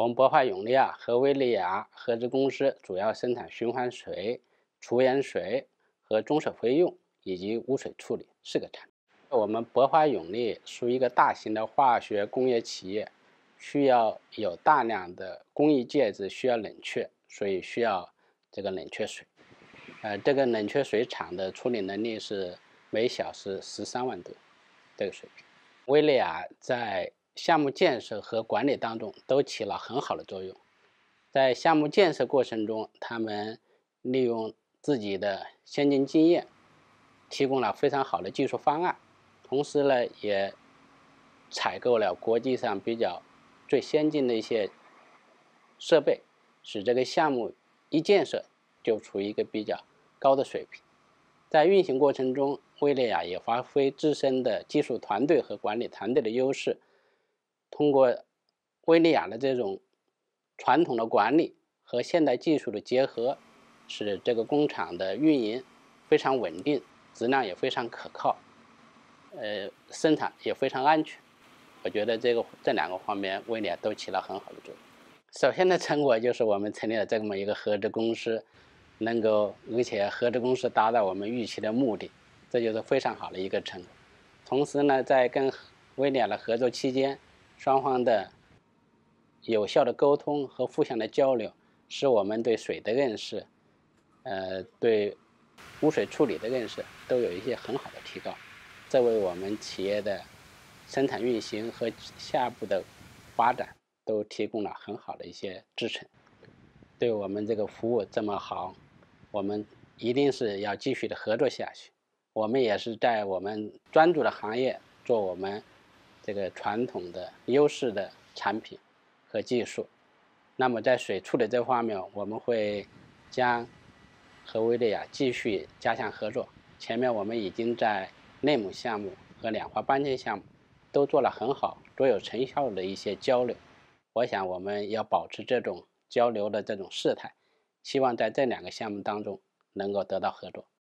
我们博华永利和威利亚合资公司主要生产循环水、除盐水和中水回用以及污水处理4个产品。我们博华永利属于一个大型的化学工业企业，需要有大量的工艺介质需要冷却，所以需要这个冷却水。这个冷却水厂的处理能力是每小时13万吨这个水平。威利亚在项目建设和管理当中都起了很好的作用。在项目建设过程中，他们利用自己的先进经验，提供了非常好的技术方案，同时呢，也采购了国际上最先进的一些设备，使这个项目一建设就处于一个比较高的水平。在运行过程中，威利亚也发挥自身的技术团队和管理团队的优势，通过威利亚的这种传统的管理和现代技术的结合，使这个工厂的运营非常稳定，质量也非常可靠，生产也非常安全。我觉得这2个方面，威利亚都起了很好的作用。首先的成果就是我们成立了这么一个合资公司，而且合资公司达到我们预期的目的，这就是非常好的一个成果。同时呢，在跟威利亚的合作期间，双方的有效的沟通和互相的交流，使我们对水的认识，对污水处理的认识都有一些很好的提高，这为我们企业的生产运行和下步的发展都提供了很好的一些支撑。对我们这个服务这么好，我们一定是要继续的合作下去。我们也是在我们专注的行业做我们这个传统的优势的产品和技术。那么在水处理这方面，我们会将和威利亚继续加强合作。前面我们已经在内蒙项目和两化搬迁项目都做了很好、多有成效的一些交流。我想我们要保持这种交流的这种事态，希望在这2个项目当中能够得到合作。